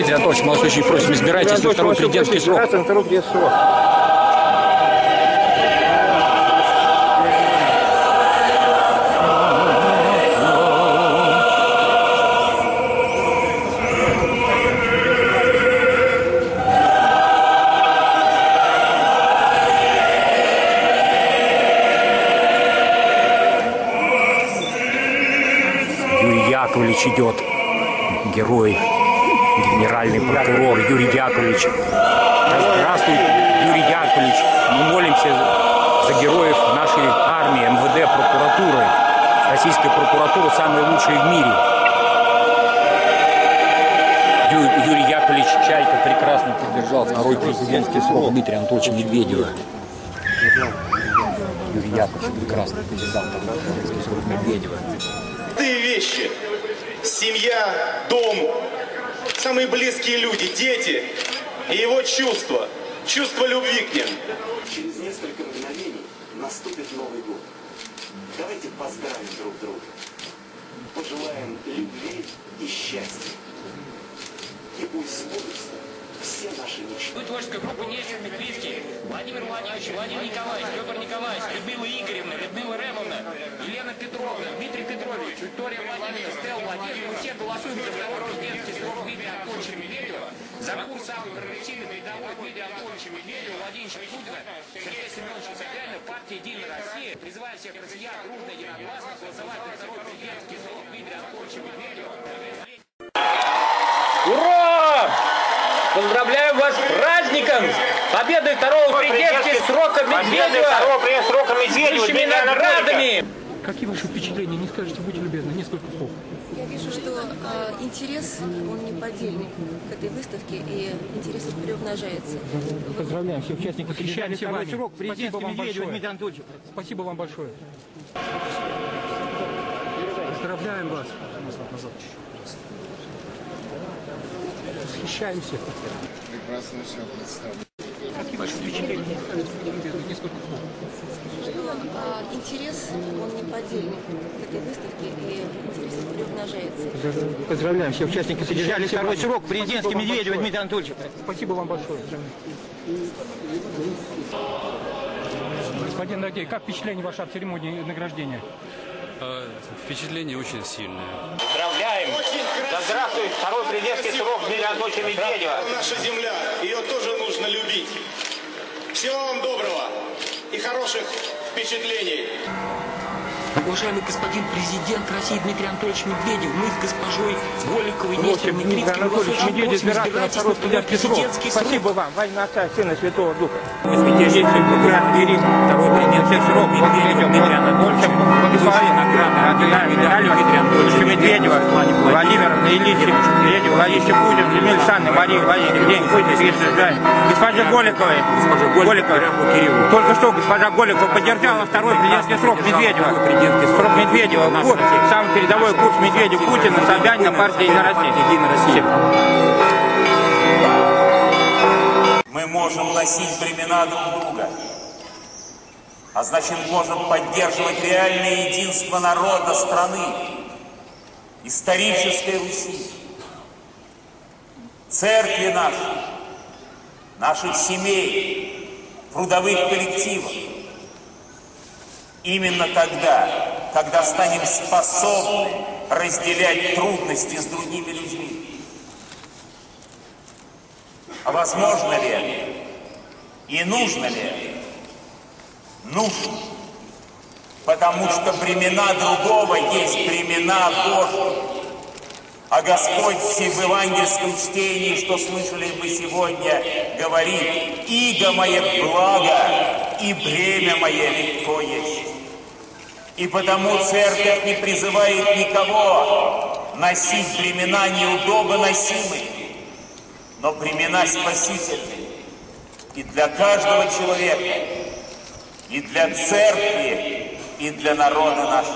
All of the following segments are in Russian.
Дмитрий Анатольевич, мы вас очень просим, избирайтесь на второй президентский срок. Юрий Яковлевич идет, герой, генеральный прокурор Юрий Яковлевич. Здравствуй, Юрий Яковлевич. Мы молимся за героев нашей армии, МВД, прокуратуры. Российская прокуратура самая лучшая в мире. Юрий Яковлевич Чайка прекрасно поддержал второй президентский срок Дмитрия Анатольевича Медведева. Юрий Яковлевич прекрасно поддержал второй президентский срок Медведева. Вещи. Семья, дом, самые близкие люди, дети и его чувства, чувство любви к ним. Через несколько мгновений наступит Новый год. Давайте поздравим друг друга. Пожелаем любви и счастья. И пусть сбудутся все наши мечты. Творческая группа Нечто Медведский, Владимир Владимирович, Владимир Николаевич, Петр Николаевич, Людмила Игоревна, Людмила Ремовна, Елена Петровна, Дмитрий Петрович, Виктория Владимировна, Стелла Владимировна. Мы все голосуем за второй президентский срок Дмитрия Анатольевича Медведева, за курс самый прогрессивный передовой Дмитрия Анатольевича Медведева, Владимировича Путина, Сергея Семеновича Собянина, партия «Единая Россия». Призываю всех россиян дружно и единогласно голосовать за второй президентский срок Дмитрия Анатольевича Медведева. Ура! Поздравляю вас с праздником! Победой второго президентского срока Медведева! С наградами! Какие ваши впечатления? Не скажете, будьте любезны, несколько слов. Я вижу, что интерес, он неподдельный к этой выставке, и интерес приумножается. Поздравляем всех участников. Восхищаемся вами. Спасибо вам большое. Спасибо вам большое. Поздравляем вас. Назад. Восхищаемся. Прекрасно все представлено. Какие ваши впечатления? Несколько слов. Интерес, он неподдельный к этой выставке, и интерес приумножается. Поздравляем всех участников. Содержали второй срок президентский Медведева Дмитрия Анатольевича. Спасибо вам большое. Господин Нагей, как впечатление ваше от церемонии награждения? Впечатление очень сильное. Поздравляем! Да здравствует второй президентский срок Дмитрия Анатольевича Медведева. Наша земля, ее тоже нужно любить. Всего вам доброго и хороших впечатлений. Уважаемый господин президент России Дмитрий Анатольевич Медведев, мы с госпожой Голиковой, Нестеровной, Крицкой, мы вас очень просим, избирайтесь на второй президентский срок. Спасибо вам, во имя Отца, Сына, Святого Духа. Святейший прокурор Двери, второй президентский срок Медведева Дмитрия Анатольевича, благословен награду Дмитрия Анатольевича Медведева, Владимира Ильича Медведева, Ларисе Путин, Людмилы Александровны, Марии Владимировны, день Путин, госпоже Голиковой, только что госпожа Голикова поддержала второй президентский срок Медведева. Срок Медведева, самый передовой курс Медведева, Путина, Собянина, партия «Единая Россия». Мы можем носить бремена друг друга, а значит можем поддерживать реальное единство народа, страны, исторической Руси, церкви наших семей, трудовых коллективов. Именно тогда, когда станем способны разделять трудности с другими людьми. А возможно ли и нужно ли? Нужно. Потому что бремена другого есть бремена Божьи. А Господь в евангельском чтении, что слышали мы сегодня, говорит: «Иго мое благо, и бремя мое легко есть». И потому церковь не призывает никого носить бремена неудобно носимые, но бремена спасительные. И для каждого человека, и для церкви, и для народа нашего.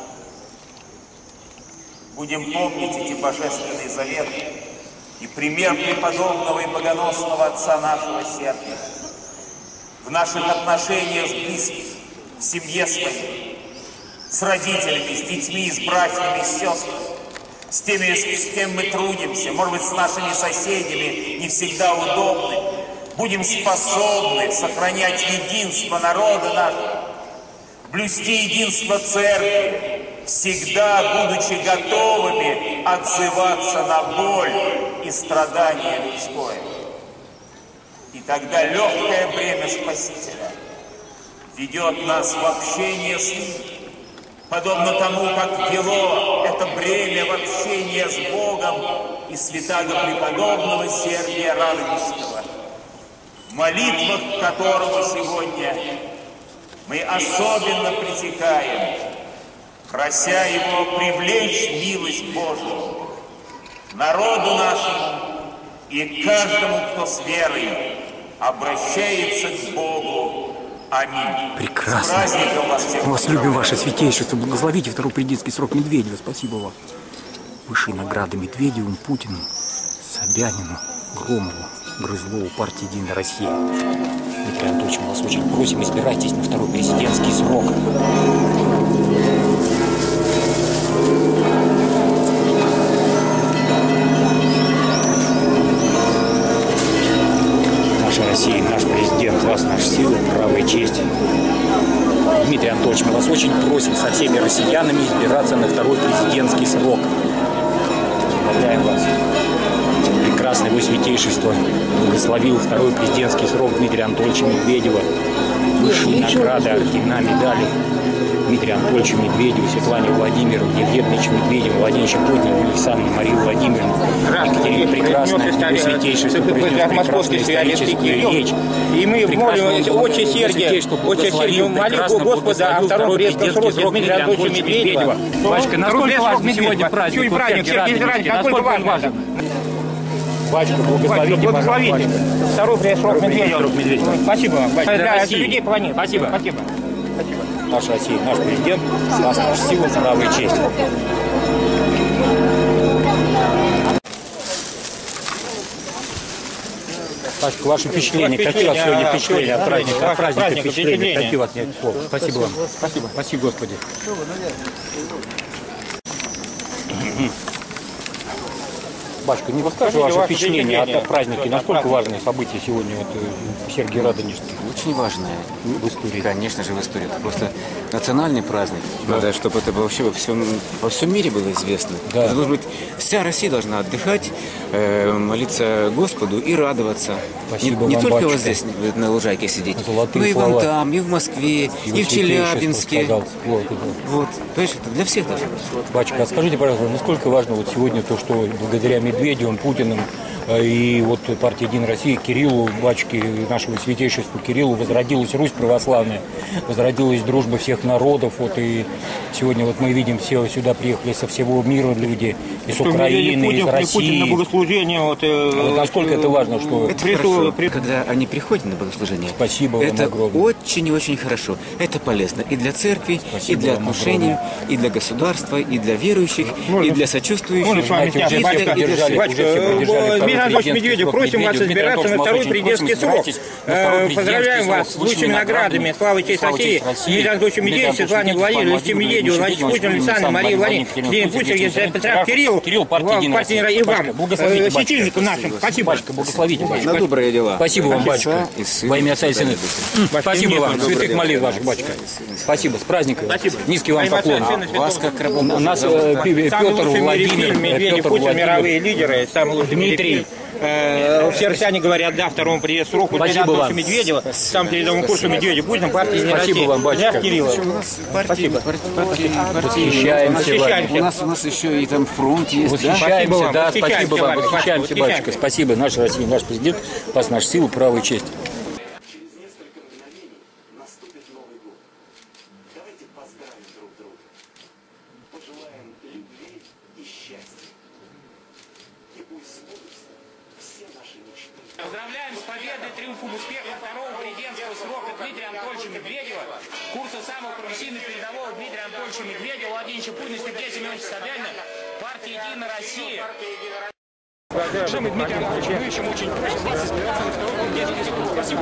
Будем помнить эти божественные заветы и пример преподобного и богоносного отца нашего Сергия в наших отношениях с близкими, в семье своей, с родителями, с детьми, с братьями, с сестрами, с теми, с кем мы трудимся, может быть, с нашими соседями, не всегда удобны, будем способны сохранять единство народа нашего, блюсти единство церкви, всегда будучи готовыми отзываться на боль и страдания людское. И тогда легкое бремя Спасителя ведет нас в общение с Ним, подобно тому, как вело это бремя в общение с Богом и святаго преподобного Сергия Радонежского, в молитвах которого сегодня мы особенно притекаем, прося Его привлечь милость Божию народу нашему и каждому, кто с верой обращается к Богу. Аминь. Прекрасно. Мы вас любим, ваше святейшество. Благословите второй президентский срок Медведева. Спасибо вам. Высшие награды Медведеву, Путину, Собянину, Громову, Грызлову, партии «Единая Россия». Дмитрий Анатольевич, мы вас очень просим, избирайтесь на второй президентский срок. Наша Россия, наш президент, вас, наша сила, право и честь. Дмитрий Анатольевич, мы вас очень просим со всеми россиянами избираться на второй президентский срок. Поздравляем вас. Прекрасное вы святейшество благословил второй президентский срок Дмитрия Анатольевича Медведева. Высшие награды, ордена, медали Дмитрию Анатольевичу Медведеву, Светлане Владимировне, Евгению Медведеву, Владимировичу Путину, Александру Марию Владимировну, Екатерине Прекрасной, вы святейшество произнес прекрасную историческую речь. И мы молим очень Сергия, молитву Господа о втором президентском сроке Дмитрия Анатольевича Медведева. Батюшка, насколько важен сегодня праздник? Насколько важен? Батюшка, благословите. Второй срок Медведева. Спасибо вам. Для людей планеты. Спасибо. Наша Россия, наш президент, вас, наша сила, право и честь. Батюшка, ваши впечатления, какие у вас сегодня впечатления от праздника, впечатления, какие у вас нет слов? Спасибо вам. Спасибо, Господи. Батюшка, не расскажите ваше впечатление от праздника, насколько важные события сегодня в Сергии Радонежском? Очень важное в истории. Конечно же, в истории. Это просто национальный праздник. Да. Надо, чтобы это вообще во всем мире было известно. Да. Это, может быть, вся Россия должна отдыхать, молиться Господу и радоваться. Спасибо не вам, только батюшка. вот здесь на лужайке сидеть, Золотые но и слова. вон там, и в Москве, и в Челябинске. Вот. Понимаешь, это для всех должно быть. Батюшка, а скажите, пожалуйста, насколько важно вот сегодня то, что благодаря Медведеву, Путиным и вот партии «Единая Россия», Кириллу, батюшке нашего святейшества Кириллу, возродилась Русь православная, возродилась дружба всех народов. Вот, и сегодня вот мы видим, все сюда приехали со всего мира люди, из Украины, из России. На богослужение, вот насколько это важно, что... Это хорошо, когда они приходят на богослужение. Спасибо вам это огромное. очень и очень хорошо. Это полезно и для церкви, и для отношений, и для государства, и для верующих, и для сочувствующих. Дмитрий Анатольевич Медведев, просим вас избираться на второй президентский срок. Поздравляем вас с лучшими наградами. Слава и честь России. Дмитрий Анатольевич Медведев, Светлане Владимировне, Алексею Медведеву, Владимиру Путину, Александру Марии Владимировне, Екатерине Путину, Петра Кириллу, партии и вам, святильнику нашим. Спасибо. Батюшка, благословите. На добрые дела. Спасибо вам, батюшка. Во имя Отца и Сына. Спасибо вам. Святых молитв ваших, батюшка. Спасибо. С праздником. Низкий вам поклон. Вас как нас Петр Владимир, Медведев, Путин, мировые лидеры, самый лучший Дмитрий. Все россияне говорят, да, второму президентскому сроку. Спасибо вам. Медведева, сам передовому курсу Медведева, Путин, партия «Единая Россия». Спасибо вам, батюшка. Кирилла. Спасибо. Восхищаемся. У нас еще и там фронт есть. Восхищаемся, да, спасибо вам. Восхищаемся, Восхищаемся, батюшка. Спасибо. Наша Россия, наш президент, вас, наша сила, право и честь. Через несколько мгновений наступит Новый год. Давайте поздравим друг друга. Пожелаем любви и счастья. И пусть сбудутся все наши мечты. Поздравляем с победой, триумфом, успехом второго президентского срока Дмитрия Анатольевича Медведева, курса самого профессийного передового Дмитрия Анатольевича Медведева, Владимира Путина, Сергея Семеновича Собянина, партия «Единая Россия». Уважаемый Дмитрий Анатольевич, мы еще очень просим вас избираться на второй президентский срок. Спасибо.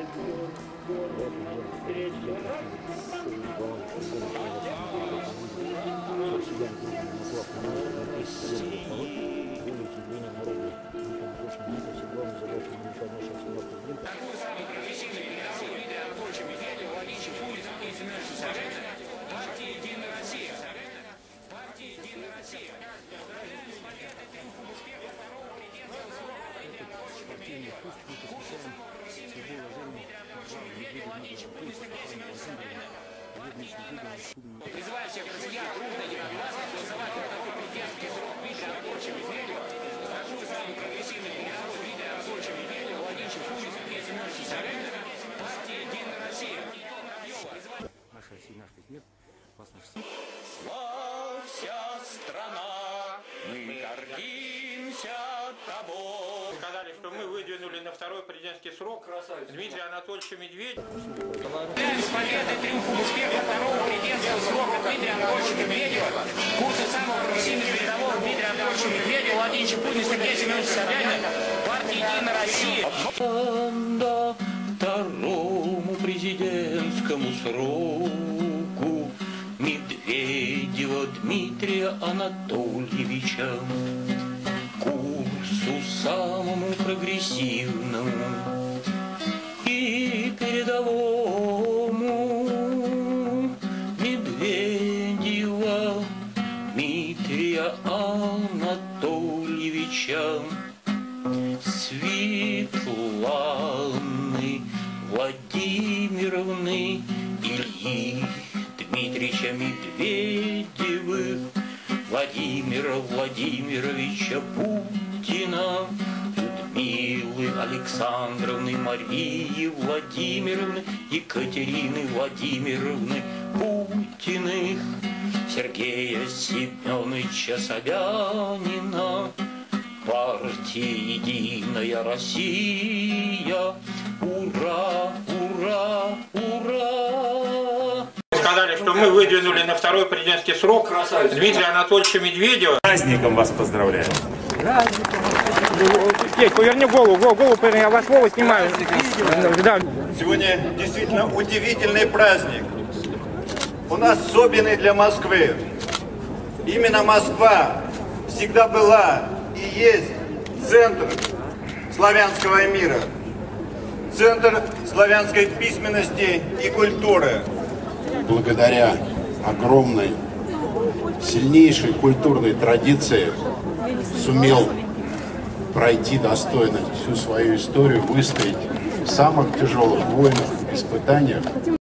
Призываю всех россиян крупно единогласно голосовать за второй президентский срок Дмитрия Анатольевича Медведева. Прошу самый прогрессивный кандидат Дмитрия Анатольевича Медведева, Владимир Фурис, Сергей Семенович Собянин, партия «Единая Россия». Наша Россия, наш президент, вас наш Вся страна, мы гордимся тобой. Сказали, что мы выдвинули на второй президентский срок Дмитрия Анатольевича Медведева. С победой, триумфом, успехом второго президентского срока Дмитрия Анатольевича Медведева, курса самого прогрессивного передового Дмитрия Анатольевича Медведева, Владимир Путин, Сергей Семенович Собянин, партия «Единая Россия». Второму президентскому сроку Медведева Дмитрия Анатольевича, курсу самому прогрессивному и передовому Медведева Дмитрия Анатольевича, Светланы Владимировны Ильи Дмитриевича Медведевых, Владимира Владимировича Путина, Людмилы Александровны, Марии Владимировны, Екатерины Владимировны Путиных, Сергея Семеновича Собянина, партия «Единая Россия». Ура, ура, ура! Сказали, что мы выдвинули на второй президентский срок Дмитрия Анатольевича Медведева. Праздником вас поздравляю. Петь, поверни голову, поверни, я вас Вова снимаю. Да. Сегодня действительно удивительный праздник. У нас особенный для Москвы. Именно Москва всегда была и есть центр славянского мира, центр славянской письменности и культуры. Благодаря огромной, сильнейшей культурной традиции сумел пройти достойно всю свою историю, выстоять в самых тяжелых войнах, испытаниях.